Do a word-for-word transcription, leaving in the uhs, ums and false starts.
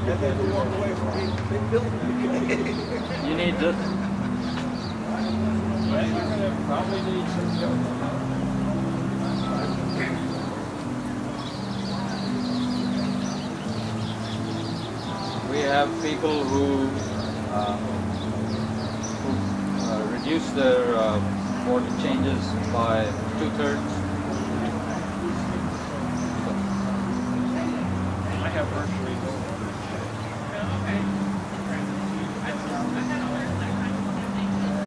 And then we walk away from big, big building. You need this. Well, you're going to probably need some help. We have people who, uh, who uh, reduce their uh, mortar changes by two-thirds. I have virtually